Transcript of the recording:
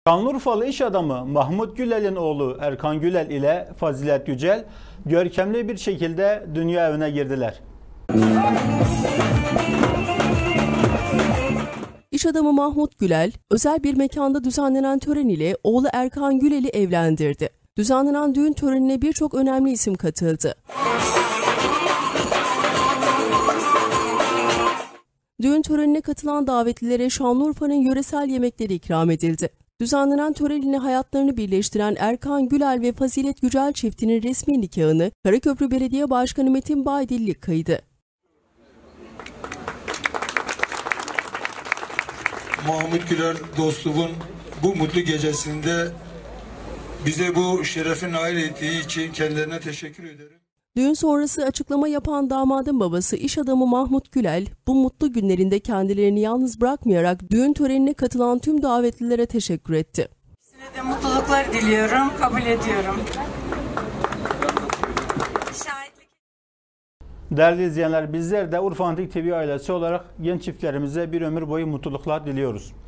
Şanlıurfalı iş adamı Mahmut Gülel'in oğlu Erkan Gülel ile Fazilet Yücel görkemli bir şekilde dünya evine girdiler. İş adamı Mahmut Gülel, özel bir mekanda düzenlenen tören ile oğlu Erkan Gülel'i evlendirdi. Düzenlenen düğün törenine birçok önemli isim katıldı. Düğün törenine katılan davetlilere Şanlıurfa'nın yöresel yemekleri ikram edildi. Düzenlenen tören ile hayatlarını birleştiren Erkan Gülel ve Fazilet Yücel çiftinin resmi nikahını Karaköprü Belediye Başkanı Metin Baydillik kıydı. Mahmut Gülel dostluğun bu mutlu gecesinde bize bu şerefi nail ettiği için kendilerine teşekkür ederim. Düğün sonrası açıklama yapan damadın babası iş adamı Mahmut Gülel, bu mutlu günlerinde kendilerini yalnız bırakmayarak düğün törenine katılan tüm davetlilere teşekkür etti. Size de mutluluklar diliyorum, kabul ediyorum. Değerli izleyenler, bizler de Urfa Antik TV ailesi olarak genç çiftlerimize bir ömür boyu mutluluklar diliyoruz.